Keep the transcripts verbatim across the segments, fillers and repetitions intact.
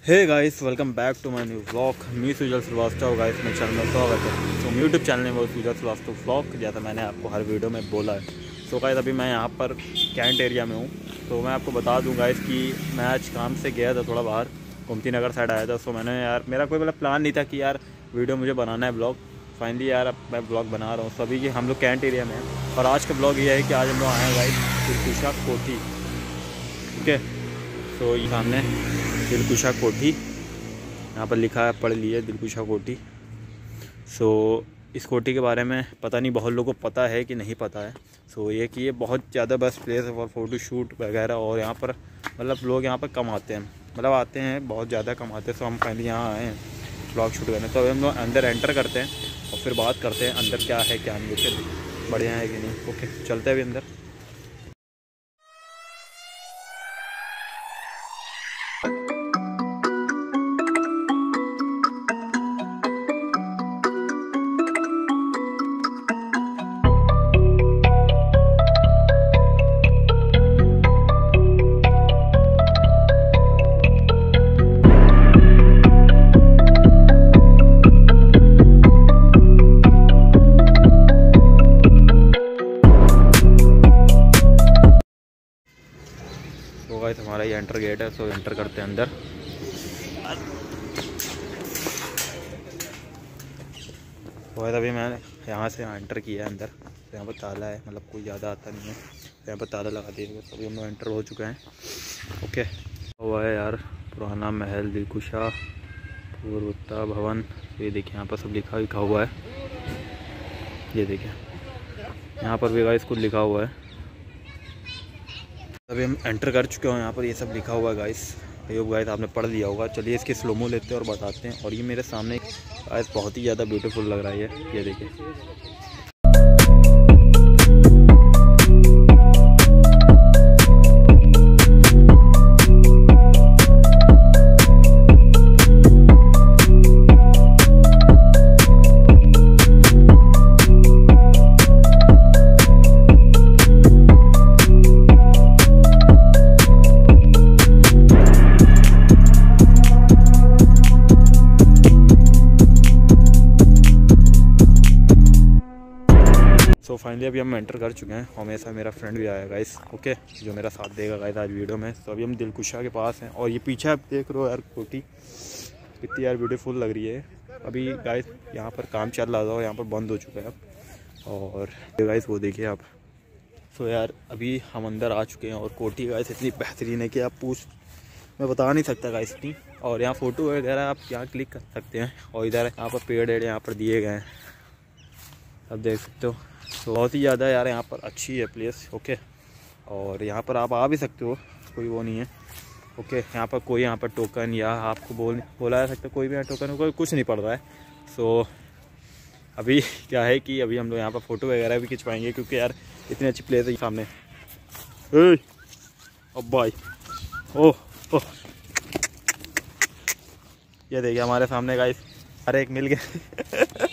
Hey guys, welcome back to my new vlog. मी Sujal Srivastava guys, मेरे channel में स्वागत है। तो यूट्यूब चैनल में वो सुजल श्रीवास्तव व्लॉग, जैसा मैंने आपको हर वीडियो में बोला है। सो गाइस, अभी मैं यहाँ पर कैंट एरिया में हूँ। तो मैं आपको बता दूँ गाइस कि मैं आज काम से गया था थोड़ा बाहर, गोमती नगर साइड आया था। सो मैंने यार मेरा कोई मतलब प्लान नहीं था कि यार वीडियो मुझे बनाना है ब्लॉग। फाइनली यार अब मैं ब्लॉग बना रहा हूँ। सो अभी कि हम लोग कैंट एरिया में हैं और आज का ब्लॉग ये है कि आज हम लोग आए हैं गाइस दिलकुशा कोठी। ओके, तो ये सामने दिलकुशा कोठी यहाँ पर लिखा है, पढ़ लिए दिलकुशा कोठी। सो इस कोठी के बारे में पता नहीं बहुत लोगों को पता है कि नहीं पता है। सो ये कि ये बहुत ज़्यादा बेस्ट प्लेस है फॉर फोटो शूट वगैरह। और यहाँ पर मतलब लोग यहाँ पर कम आते हैं, मतलब आते हैं बहुत ज़्यादा कम आते हैं। सो हम पहले यहाँ आए हैं ब्लॉग शूट करने। तो अभी हम लोग अंदर एंटर करते हैं और फिर बात करते हैं अंदर क्या है क्या नहीं। ओके, बढ़िया है कि नहीं। ओके, चलते हैं अभी अंदर। तो गाइस हमारा ये एंटर गेट है। सो एंटर करते हैं अंदर। तो गाइस अभी मैंने यहाँ से एंटर किया है अंदर। तो यहाँ पर ताला है, मतलब कोई ज़्यादा आता नहीं है। तो यहाँ पर ताला लगा दिया। तो अभी हम लोग एंटर हो चुके हैं। ओके, हुआ है यार पुराना महल दिलकुशा पूर्वोत्ता भवन। ये देखिए यहाँ पर सब लिखा लिखा हुआ है। ये देखिए यहाँ पर भी गाइस कुछ लिखा हुआ है। अभी हम एंटर कर चुके हैं। यहाँ पर ये सब लिखा हुआ है गाइस। ये गाइस आपने पढ़ लिया होगा। चलिए इसके स्लोमो लेते हैं और बताते हैं। और ये मेरे सामने गाइस बहुत ही ज़्यादा ब्यूटीफुल लग रहा है ये ये देखिए। सो फाइनली अभी हम एंटर कर चुके हैं। हमेशा मेरा फ्रेंड भी आया गाइस, ओके, जो मेरा साथ देगा गाइस आज वीडियो में। तो अभी हम दिलकुशा के पास हैं और ये पीछे आप देख रहे हो यार कोठी कितनी यार ब्यूटीफुल लग रही है। अभी गाइस यहाँ पर काम चल रहा था और यहाँ पर बंद हो चुका है अब। और गाइस वो देखिए आप। सो यार अभी हम अंदर आ चुके हैं और कोठी गाइस इतनी बेहतरीन है कि आप पूछ मैं बता नहीं सकता गाइस इतनी। और यहाँ फ़ोटो वगैरह आप यहाँ क्लिक कर सकते हैं। और इधर यहाँ पर पेड़ वेड़ यहाँ पर दिए गए हैं, आप देख सकते हो। तो बहुत ही ज़्यादा यार यहाँ पर अच्छी है प्लेस। ओके, और यहाँ पर आप आ भी सकते हो, कोई वो नहीं है। ओके, यहाँ पर कोई यहाँ पर टोकन या आपको बोल बोला जा सकता है कोई भी यहाँ टोकन कोई कुछ नहीं पड़ रहा है। सो अभी क्या है कि अभी हम लोग यहाँ पर फ़ोटो वगैरह भी खिंचवाएंगे क्योंकि यार इतनी अच्छी प्लेस है सामने। अब भाई ओह ओह ये देखिए हमारे सामने गाइस अरे एक मिल गया।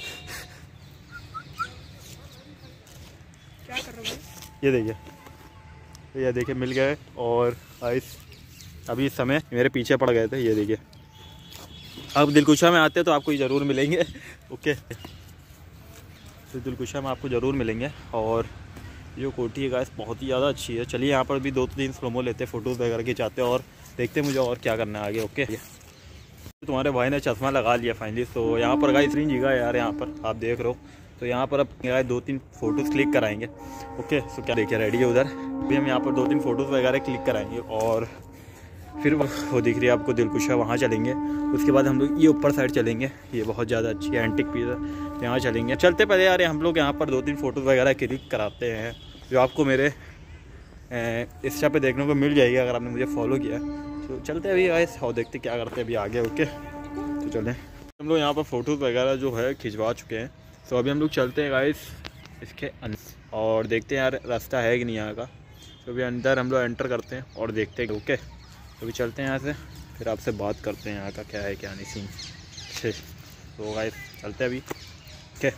ये देखिए ये देखिए मिल गए। और गाइस अभी इस समय मेरे पीछे पड़ गए थे। ये देखिए अब दिलकुशा में आते हैं तो आपको ये ज़रूर मिलेंगे। ओके, तो दिलकुशा में आपको ज़रूर मिलेंगे। और ये कोठी है गाइस बहुत ही ज़्यादा अच्छी है। चलिए यहाँ पर भी दो तीन स्लोमो लेते हैं, फ़ोटोज़ वगैरह खिंचाते हैं और देखते हैं मुझे और क्या करना है आगे। ओके, तो तुम्हारे भाई ने चश्मा लगा लिया फाइनली। तो यहाँ पर गाइस इतनी जगह यार यहाँ पर आप देख रहे हो। तो यहाँ पर अब गाइस दो तीन फ़ोटोज़ क्लिक कराएंगे। ओके, सो क्या देखिए रेडी है उधर भी हम यहाँ पर दो तीन फ़ोटोज़ वगैरह क्लिक कराएंगे और फिर वो दिख रही है आपको दिलकुशा, वहाँ चलेंगे। उसके बाद हम लोग ये ऊपर साइड चलेंगे, ये बहुत ज़्यादा अच्छी है एंटिक पीस है, यहाँ चलेंगे। चलते पहले यार हम लोग यहाँ पर दो तीन फ़ोटोज़ वगैरह क्लिक कराते हैं जो आपको मेरे इंस्टा पे देखने को मिल जाएगी अगर आपने मुझे फॉलो किया। तो चलते अभी गाइस और देखते क्या करते हैं अभी आगे। ओके, तो चलें। हम लोग यहाँ पर फ़ोटोज़ वगैरह जो है खिंचवा चुके हैं। तो अभी हम लोग चलते हैं गाइस इसके अंदर और देखते हैं यार रास्ता है कि नहीं यहाँ का। तो अभी अंदर हम लोग एंटर करते हैं और देखते हैं। ओके, तो अभी चलते हैं यहाँ से, फिर आपसे बात करते हैं यहाँ का क्या है क्या नहीं सीन। ठीक, तो गाइस चलते हैं अभी। ओके,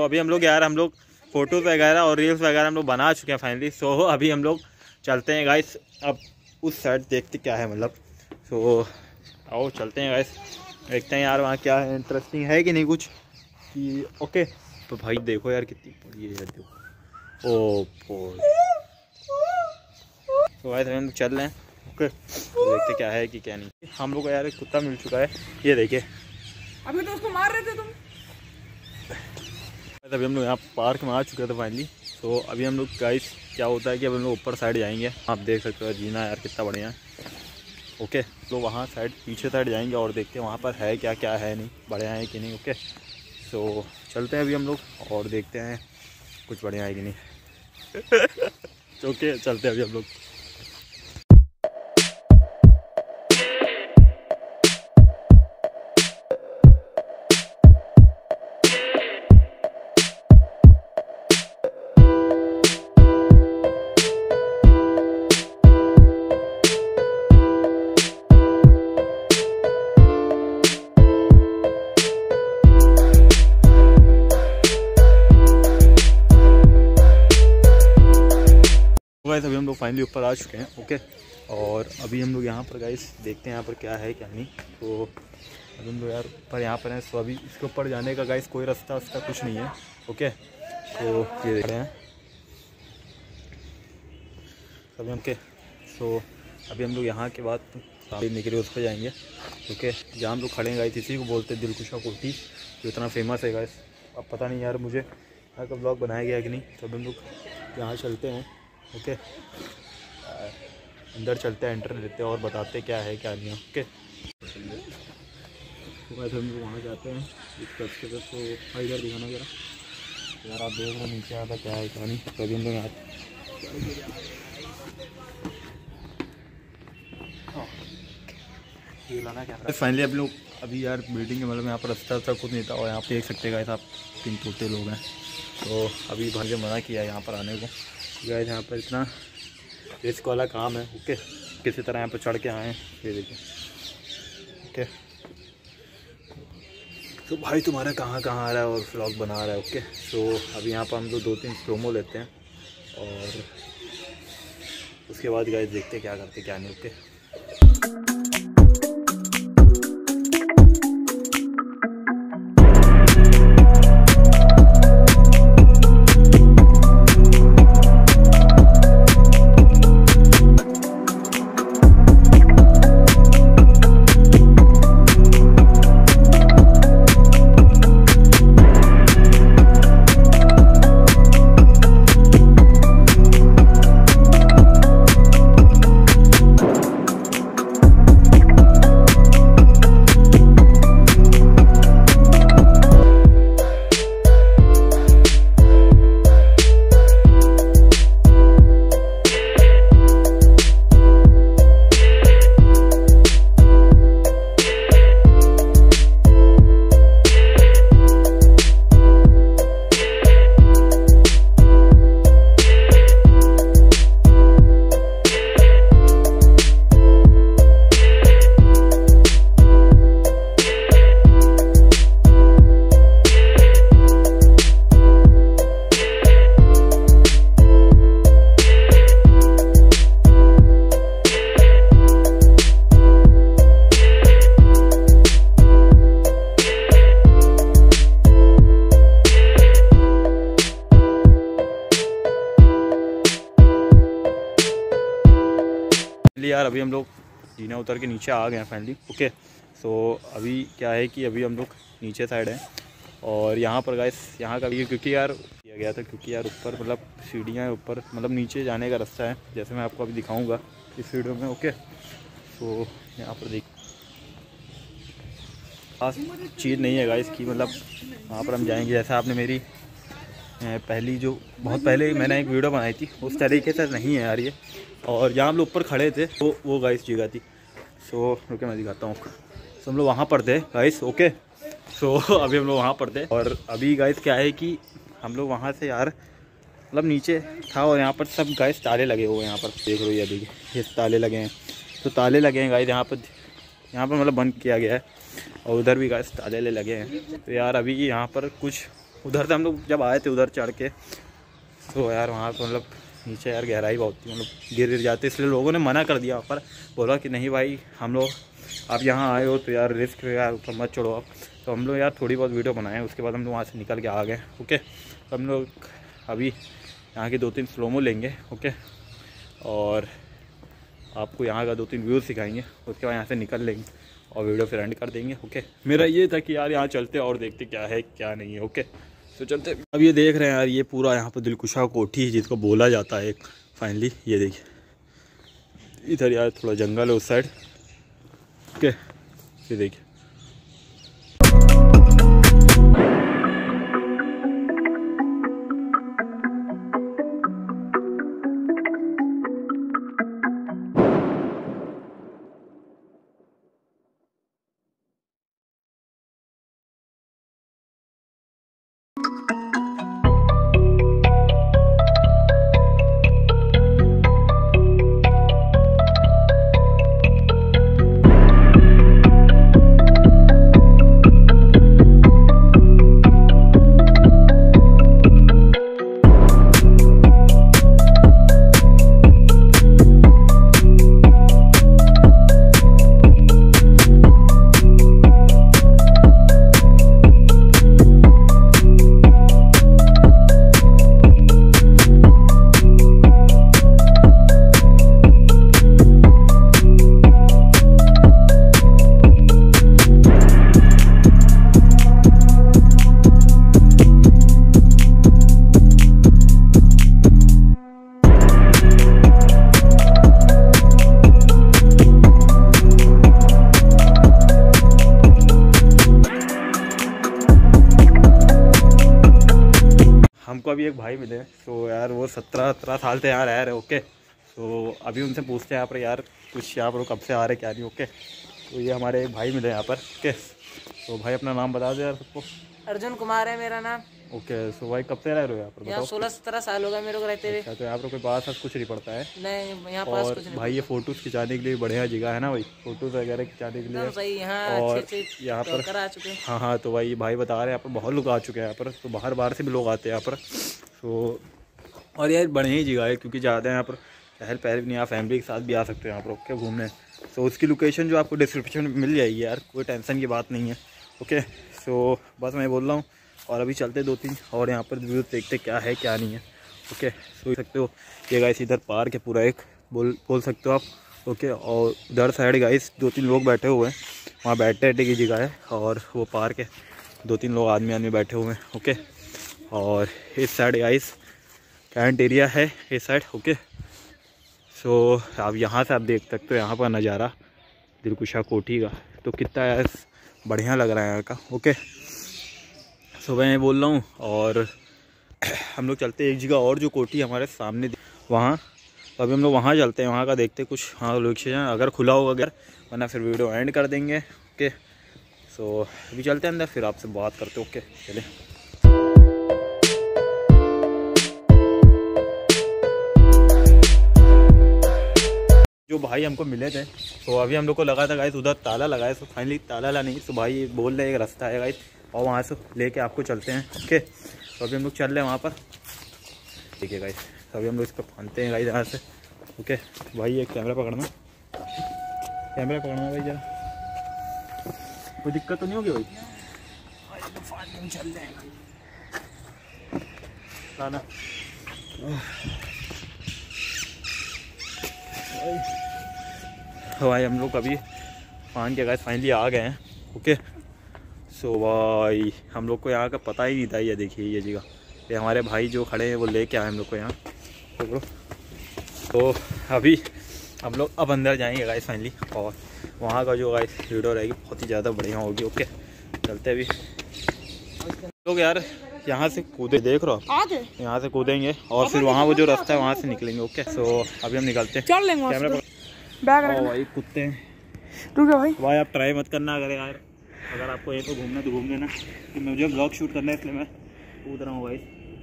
अभी हम लोग यार हम लोग फ़ोटोज़ वगैरह और रील्स वगैरह हम लोग बना चुके हैं फाइनली। सो अभी हम लोग चलते हैं गाइस, अब उस साइड देखते क्या है मतलब। सो आओ चलते हैं गाइस, देखते हैं यार वहाँ क्या है, इंटरेस्टिंग है कि नहीं कुछ कि ओके। तो भाई देखो यार कितनी बड़ी है, देखो ओ तो गाइस हम चल रहे हैं ओके। तो देखते क्या है कि क्या नहीं। हम लोग को यार एक कुत्ता मिल चुका है, ये देखिए। अभी तो उसको मार रहे थे तुम। अभी हम लोग यहाँ पार्क में आ चुके थे फाइनली। तो अभी हम लोग गाइस क्या होता है कि अब हम लोग ऊपर साइड जाएंगे, आप देख सकते हो जीना यार कितना बढ़िया है ओके। तो वहाँ साइड पीछे साइड जाएंगे और देखते हैं वहाँ पर है क्या क्या है नहीं, बढ़िया है कि नहीं ओके। सो चलते हैं अभी हम लोग और देखते हैं कुछ बढ़िया है कि नहीं ओके चलते हैं अभी हम लोग। गाइस अभी हम लोग फाइनली ऊपर आ चुके हैं ओके। और अभी हम लोग यहाँ पर गाइस देखते हैं यहाँ पर क्या है क्या नहीं। तो अभी हम लोग यार ऊपर यहाँ पर हैं। सो अभी इसके ऊपर जाने का गाइस कोई रास्ता उसका कुछ नहीं है ओके। तो ये देख रहे हैं अभी हम के। सो अभी हम लोग यहाँ के बाद सामने निकले उस पर जाएंगे ओके। जहाँ हम लोग खड़े हैं गाइस इसी को बोलते हैं दिलकुशा कोठी, जो इतना फेमस है गाइस। अब पता नहीं यार मुझे यहाँ का ब्लॉग बनाया गया कि नहीं। तो अभी हम लोग यहाँ चलते हैं ओके, अंदर चलते हैं, एंटर लेते हैं और बताते क्या है क्या नहीं ओके। तो वैसे हम लोग वहाँ जाते हैं इस रास्ते पर। तो इधर दिखाना जरा यार, आप देख रहे नीचे आता क्या है क्या नहीं। तो अभी हम लोग यहाँ फाइनली अब लोग अभी यार बिल्डिंग के मतलब यहाँ पर रास्ता रास्ता खुद नहीं था। और यहाँ पे देख सकते गाइस आप तीन तोते लोग हैं। तो अभी भाई मना किया है यहाँ पर आने को गाइस। यहाँ पर इतना रिस्क वाला काम है ओके, किसी तरह यहाँ पर चढ़ के आए हैं ये देखिए ओके। तो भाई तुम्हारा कहाँ कहाँ आ रहा है और व्लॉग बना रहा है ओके। सो अभी यहाँ पर हम लोग दो तीन प्रोमो लेते हैं और उसके बाद गाइस देखते हैं क्या करते क्या नहीं ओके। यार अभी हम लोग जीना उतर के नीचे आ गए हैं फाइनली ओके। सो अभी क्या है कि अभी हम लोग नीचे साइड हैं और यहाँ पर गाइस यहाँ का भी क्योंकि यार किया गया था क्योंकि यार ऊपर मतलब सीढ़ियाँ ऊपर मतलब नीचे जाने का रास्ता है, जैसे मैं आपको अभी दिखाऊंगा इस वीडियो में ओके। सो यहाँ पर देख खास चीज़ नहीं है गाइस कि मतलब वहाँ पर हम जाएंगे। जैसे आपने मेरी पहली जो बहुत पहले मैंने एक वीडियो बनाई थी उस तरीके से नहीं है यार ये। और जहाँ हम लोग ऊपर खड़े थे तो वो गाइस जगह थी। सो रुके मैं दिखाता हूँ। सो हम लोग वहाँ पर थे गाइस ओके। सो अभी हम लोग वहाँ पर थे और अभी गाइस क्या है कि हम लोग वहाँ से यार मतलब नीचे था और यहाँ पर सब गाइस ताले लगे हुए हैं। यहाँ पर देख लो ये देखिए ये ताले लगे हैं। तो ताले लगे हैं गाइस यहाँ पर, यहाँ पर मतलब बंद किया गया है और उधर भी गाइस ताले लगे हैं। तो यार अभी यहाँ पर कुछ उधर से हम लोग जब आए थे उधर चढ़ के, तो यार वहाँ पर मतलब नीचे यार गहराई बहुत थी, मतलब गिर गिर जाते, इसलिए लोगों ने मना कर दिया। पर बोला कि नहीं भाई हम लोग आप यहाँ आए हो तो यार रिस्क है यार, ऊपर मत चढ़ो आप। तो हम लोग यार थोड़ी बहुत वीडियो बनाए, उसके बाद हम लोग वहाँ से निकल के आ गए। ओके, तो हम लोग अभी यहाँ की दो तीन स्लोमो लेंगे। ओके, और आपको यहाँ का दो तीन व्यूज़ सिखाएंगे, उसके बाद यहाँ से निकल लेंगे और वीडियो फिर एंड कर देंगे। ओके, मेरा ये था कि यार यहाँ चलते और देखते क्या है क्या नहीं है। ओके, तो चलते। अब ये देख रहे हैं यार, ये पूरा यहाँ पर दिलकुशा कोठी जिसको बोला जाता है फाइनली, ये देखिए इधर यार थोड़ा जंगल है उस साइड। ओके, ये देखिए हमको अभी एक भाई मिले, तो यार वो सत्रह सत्रह साल से यहाँ रह रहे। ओके, तो अभी उनसे पूछते हैं यहाँ पर यार कुछ यहाँ पर कब से आ रहे क्या नहीं। ओके, तो ये हमारे एक भाई मिले यहाँ पर। ओके, तो भाई अपना नाम बता दो यार सबको। अर्जुन कुमार है मेरा नाम। ओके, सो भाई कब से रह रहे हो यहाँ पर? यहाँ सोलह सत्रह साल हो गए मेरे को रहते हुए। अच्छा, तो यहाँ पर कोई पास कुछ नहीं पड़ता है? नहीं, यहाँ पास और कुछ नहीं। भाई ये फोटोज़ खिंचाने के लिए बढ़िया जगह है ना भाई, फोटोज़ वगैरह खिंचाने के लिए सही। यहाँ और अच्छे अच्छे यहाँ पर करा चुके हैं। हाँ हाँ, तो भाई भाई बता रहे हैं यहाँ पर बहुत लोग आ चुके हैं यहाँ पर, तो बाहर बाहर से भी लोग आते हैं यहाँ पर। तो और यार बढ़िया ही जगह है, क्योंकि ज़्यादा यहाँ पर चहल पहल भी नहीं, आप फैमिली के साथ भी आ सकते हो यहाँ पर। ओके, घूमने। तो उसकी लोकेशन जो आपको डिस्क्रिप्शन में मिल जाएगी यार, कोई टेंशन की बात नहीं है। ओके, सो बस मैं बोल रहा हूँ, और अभी चलते दो तीन और यहाँ पर व्यू देखते क्या है क्या नहीं है। ओके, सो सकते हो ये गाइस इधर पार्क है पूरा एक, बोल बोल सकते हो आप। ओके, और उधर साइड गाइस दो तीन लोग बैठे हुए हैं, वहाँ बैठने बैठने की जगह है, और वो पार्क है, दो तीन लोग आदमी आदमी बैठे हुए हैं। ओके, और इस साइड गाइस कैंट एरिया है इस साइड। ओके, सो आप यहाँ से आप देख सकते हो यहाँ पर नज़ारा दिलकुशा कोठी का, तो कितना यार बढ़िया लग रहा है यहाँ का। ओके, सो मैं बोल रहा हूँ, और हम लोग चलते एक जगह और जो कोठी हमारे सामने वहाँ, तो अभी हम लोग वहाँ चलते हैं, वहाँ का देखते कुछ हाँ लोकेशन अगर खुला होगा अगर, वरना फिर वीडियो एंड कर देंगे। ओके, सो अभी चलते हैं अंदर, फिर आपसे बात करते। ओके, चले। जो भाई हमको मिले थे, तो अभी हम लोग को लगा था गाइस उधर ताला लगा है, तो फाइनली ताला ला नहीं, तो भाई बोल रहे एक रास्ता है गाइस और वहाँ से लेके आपको चलते हैं। ओके, तो अभी हम लोग चल रहे हैं वहाँ पर। ठीक है गाइस, तो अभी हम लोग इसको फानते हैं गाइस यहाँ से। ओके, भाई ये कैमरा पकड़ना, कैमरा पकड़ना भाई जरा, कोई दिक्कत तो नहीं होगी भाई? चल रहे हैं ना। भाई हम लोग अभी फान के गाइस फाइनली आ गए हैं। ओके, सो भाई हम लोग को यहाँ का पता ही नहीं था। ये देखिए ये जगह, ये हमारे भाई जो खड़े हैं वो लेके आए हम लोग को यहाँ। तो, तो अभी हम लोग अब अंदर जाएंगे गाइस फाइनली, और वहाँ का जो गाइस वीडियो रहेगी बहुत ही ज़्यादा बढ़िया होगी। ओके, चलते अभी लोग यार यहाँ से कूदे, देख रहे हो यहाँ से कूदेंगे और फिर वहाँ वो जो रास्ता है वहाँ से निकलेंगे। ओके, सो अभी हम निकलते हैं, चल लेंगे कैमरा बैग भाई कुत्ते हैं। रुको भाई भाई आप ट्राई मत करना अगर यार, अगर आपको ये तो घूमना तो घूम लेना, कि मुझे ब्लॉग शूट करना है इसलिए मैं कूद रहा हूँ भाई।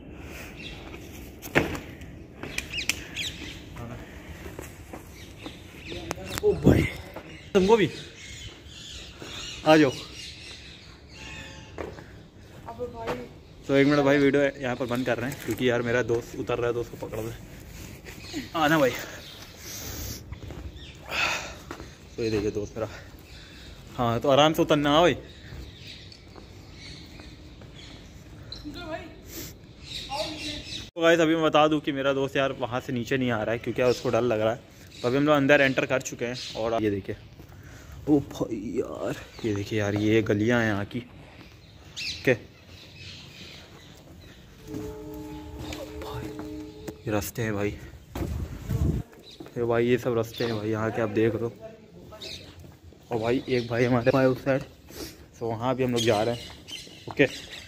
ओ भाई तुमको भी आ जाओ। अब भाई तो एक मिनट भाई वीडियो यहाँ पर बंद कर रहे हैं क्योंकि यार मेरा दोस्त उतर रहा है तो उसको पकड़ रहे आना भाई। तो ये देखिए दोस्त मेरा, हाँ तो आराम से उतरना भाई। तो गाइस अभी मैं बता दूं कि मेरा दोस्त यार वहाँ से नीचे नहीं आ रहा है क्योंकि उसको डर लग रहा है। तो अभी हम लोग अंदर एंटर कर चुके हैं और ये देखिए ओ भाई यार, ये देखिए यार ये गलियाँ हैं यहाँ की। ओके ये रास्ते हैं भाई, ये भाई ये सब रास्ते हैं भाई यहाँ के, आप देख लो। और भाई एक भाई हमारे भाई उस साइड, तो वहाँ भी हम लोग जा रहे हैं। ओके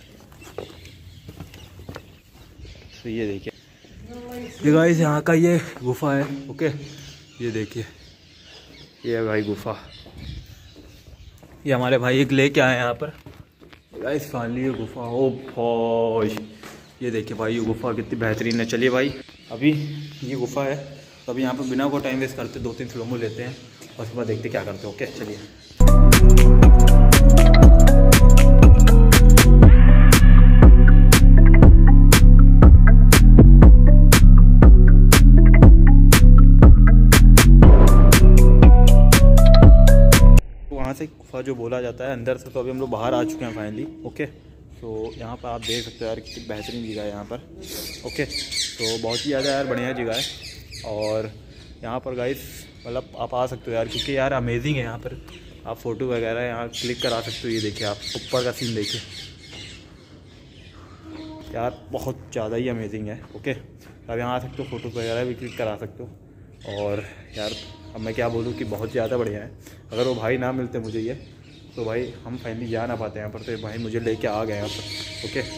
तो ये देखिए ये गाइस यहाँ का ये गुफा है। ओके ये देखिए ये है भाई गुफा, ये हमारे भाई एक लेके आए हैं यहाँ पर गाइस फाइनली ये गुफा। ओ भाई ये देखिए भाई ये गुफा कितनी बेहतरीन है। चलिए भाई अभी ये गुफा है तो अभी यहाँ पर बिना को टाइम वेस्ट करते दो तीन स्लोमो लेते हैं और उसके बाद देखते क्या करते हैं। ओके चलिए। वहाँ से गुफा जो बोला जाता है अंदर से, तो अभी हम लोग बाहर आ चुके हैं फाइनली। ओके तो यहाँ पर आप देख सकते हो यार कितनी बेहतरीन जगह है यहाँ पर। ओके तो बहुत ही ज़्यादा यार बढ़िया जगह है और यहाँ पर गाइस मतलब आप आ सकते हो यार क्योंकि यार अमेजिंग है यहाँ पर। आप फ़ोटो वगैरह यहाँ क्लिक करा सकते हो। ये देखिए आप ऊपर का सीन देखिए यार बहुत ज़्यादा ही अमेजिंग है। ओके आप यहाँ आ सकते हो, फ़ोटो वगैरह भी क्लिक करा सकते हो। और यार अब मैं क्या बोलूँ कि बहुत ज़्यादा बढ़िया है। अगर वो भाई ना मिलते मुझे ये तो भाई हम फाइनली जा ना पाते यहाँ पर, तो भाई मुझे लेके आ गए यहाँ पर। ओके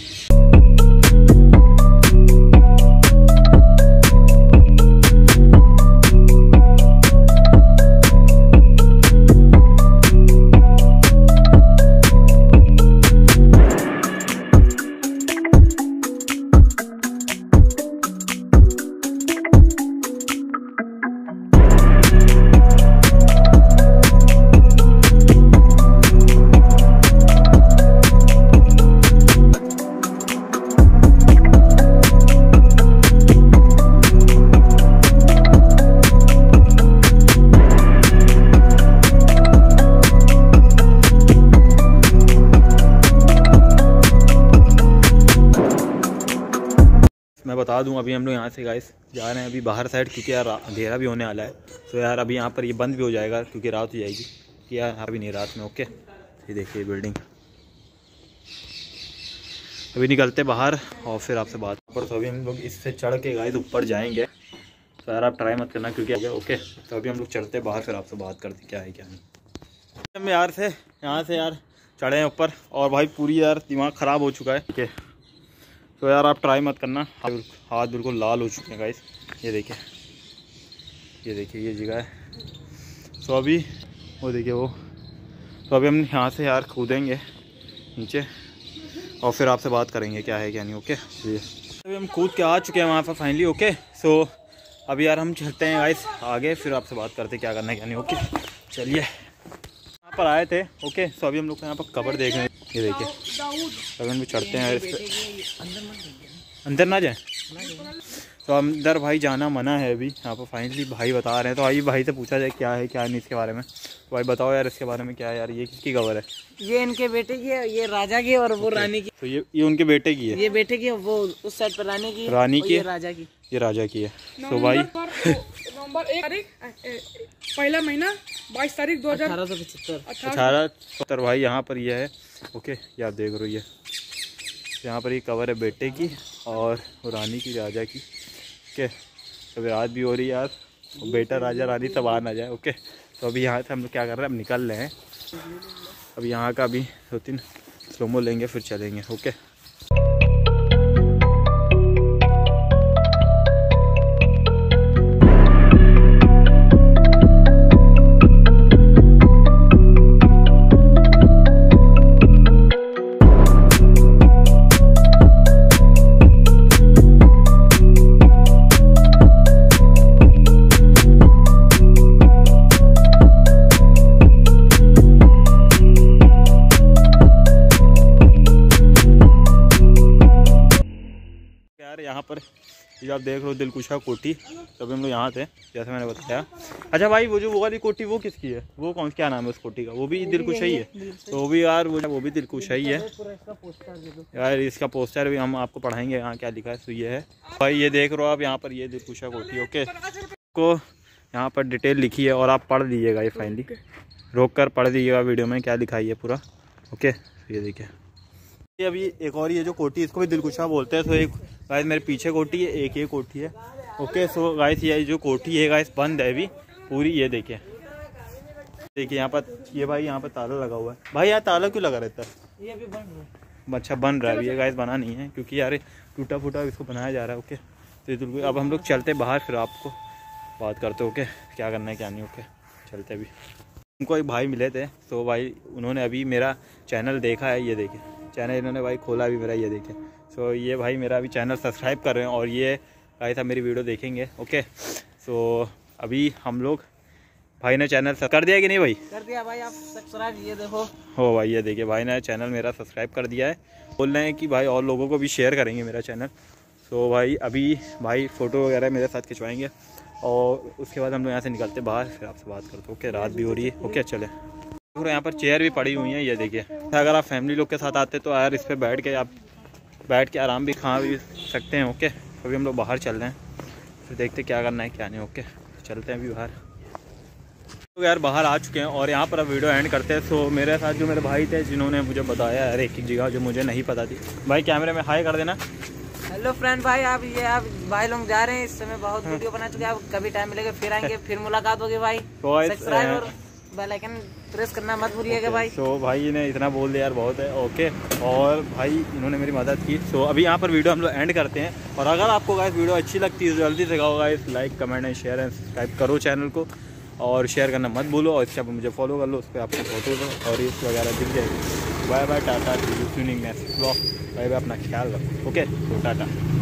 मैं बता दूं अभी हम लोग यहाँ से गाइस जा रहे हैं अभी बाहर साइड क्योंकि यार अंधेरा भी होने वाला है। तो यार अभी यहाँ पर ये बंद भी हो जाएगा क्योंकि रात हो जाएगी कि यार अभी नहीं रात में। ओके ये देखिए बिल्डिंग, अभी निकलते बाहर और फिर आपसे बात पर। तो अभी हम लोग इससे चढ़ के गाइस ऊपर जाएंगे, तो यार आप ट्राई मत करना क्योंकि ओके। तो अभी हम लोग चढ़ते बाहर फिर आपसे बात करते क्या है क्या नहीं। हम यार से यहाँ से यार चढ़े हैं ऊपर और भाई पूरी यार दिमाग ख़राब हो चुका है। ओके तो यार आप ट्राई मत करना, हाथ बिल्कुल लाल हो चुके हैं गाइस। ये देखिए ये देखिए ये जगह है। तो अभी वो देखिए वो, तो अभी हम यहाँ से यार कूदेंगे नीचे और फिर आपसे बात करेंगे क्या है क्या नहीं। ओके अभी हम कूद के आ चुके हैं वहाँ पर फाइनली। ओके सो अभी यार हम चलते हैं गाइस आगे, फिर आपसे बात करते क्या करना है क्या नहीं। ओके चलिए यहाँ पर आए थे। ओके सो अभी हम लोग यहाँ पर कबर देख रहे हैं। ये देखिए अभी हम चढ़ते हैं इस पे, अंदर ना जाए तो अंदर भाई जाना मना है अभी। यहाँ पर फाइनली भाई बता रहे हैं, तो आइए भाई से पूछा जाए क्या है क्या नहीं इसके बारे में। तो भाई बताओ यार इसके बारे में क्या है यार, ये किसकी खबर है? ये इनके बेटे की है, ये राजा की और वो रानी की। तो ये ये उनके बेटे की है, ये बेटे की, वो उस साइड पर रानी की, रानी की, ये राजा की, ये राजा की है। तो भाई नवंबर एक तारीख पहला महीना बाईस तारीख दो हजार अठारह सौ पचहत्तर अठारह सत्तर भाई यहाँ पर ये है। ओके ये आप देख रहे हो, ये यहाँ पर ये कवर है बेटे की और रानी की, राजा की। ओके तो रात भी हो रही है यार, बेटा राजा रानी सब आ ना जाए। ओके तो अभी यहाँ से हम लोग क्या कर रहे हैं, अब निकल रहे हैं। अब यहाँ का अभी दो तीन स्लोमो लेंगे फिर चलेंगे। ओके यहाँ पर ये आप देख रहे हो दिलकुशा कोठी, तभी हम लोग यहाँ थे जैसे मैंने बताया। अच्छा भाई वो जो वो वाली कोठी वो किसकी है, वो कौन क्या नाम है उस कोठी का? वो भी दिलकुशा ही है, तो वो भी यार वो वो भी दिलकुशा ही है यार। इसका पोस्टर भी हम आपको पढ़ाएंगे यहाँ क्या लिखा है। तो ये है भाई, ये देख रहे हो आप यहाँ पर, ये दिलकुशा कोठी। ओके, को यहाँ पर डिटेल लिखी है और आप पढ़ लीजिएगा ये फाइनली, रोक कर पढ़ लीजिएगा वीडियो में क्या लिखा है ये पूरा। ओके, ये देखिए ये अभी एक और ये जो कोठी इसको भी दिलकुशा बोलते हैं। तो एक गाइस मेरे पीछे कोठी है, एक ये कोठी है। ओके, सो गाइस ये जो कोठी है गाइस बंद है अभी पूरी। ये देखिए देखिए यहाँ पर, ये भाई यहाँ पर ताला लगा हुआ है। भाई यहाँ ताला क्यों लगा रहता है? ये अभी बन रहा है। अच्छा बन रहा है ये गाइस, बना नहीं है क्योंकि यार टूटा फूटा इसको बनाया जा रहा है। ओके, तो अब हम लोग चलते बाहर, फिर आपको बात करते। ओके, क्या करना है क्या नहीं। ओके चलते। अभी उनको एक भाई मिले थे, तो भाई उन्होंने अभी मेरा चैनल देखा है। ये देखिए चैनल इन्होंने भाई खोला भी मेरा, ये देखिए। सो ये भाई मेरा अभी चैनल सब्सक्राइब कर रहे हैं और ये भाई साहब मेरी वीडियो देखेंगे। ओके, सो अभी हम लोग, भाई ने चैनल कर दिया कि नहीं भाई? कर दिया भाई, आप सब्सक्राइब, ये देखो हो भाई, ये देखिए भाई ने चैनल मेरा सब्सक्राइब कर दिया है। बोल रहे हैं कि भाई और लोगों को भी शेयर करेंगे मेरा चैनल। सो भाई अभी भाई फ़ोटो वगैरह मेरे साथ खिंचवाएंगे और उसके बाद हम लोग यहाँ से निकलते बाहर, फिर आपसे बात करते। ओके, रात भी हो रही है। ओके चले। और यहाँ पर चेयर भी पड़ी हुई है, ये देखिए। अगर आप फैमिली लोग के साथ आते तो यार इस पर बैठ के आप बैठ के आराम भी खा भी सकते हैं। ओके, अभी हम लोग बाहर चल रहे हैं, फिर देखते क्या करना है क्या नहीं। ओके चलते हैं अभी बाहर। तो यार बाहर आ चुके हैं और यहाँ पर अब वीडियो एंड करते हैं। सो मेरे साथ जो मेरे भाई थे जिन्होंने मुझे बताया यार एक एक जगह जो मुझे नहीं पता थी। भाई कैमरे में हाई कर देना। हेलो फ्रेंड भाई, आप ये आप भाई लोग जा रहे हैं, इस समय बहुत वीडियो बना चुके हैं। आप कभी टाइम मिलेगा फिर आएंगे, फिर मुलाकात होगी भाई। सब्सक्राइब और बेल आइकन प्रेस करना मत भूलिएगा भाई। तो भाई ने इतना बोल दिया यार बहुत है। ओके, और भाई इन्होंने मेरी मदद की। सो अभी यहाँ पर वीडियो हम लोग एंड करते हैं। और अगर आपको गाइस वीडियो अच्छी लगती है जल्दी से गाओ guys like comment and share and subscribe करो चैनल को, और शेयर करना मत भूलो। और इससे मुझे फॉलो कर लो, उस पर आपको फोटो दो और रील्स वगैरह दिख जाएगी। Bye bye, tata, tuning next blog. भाई अपना ख्याल रखो। ओके, तो टाटा।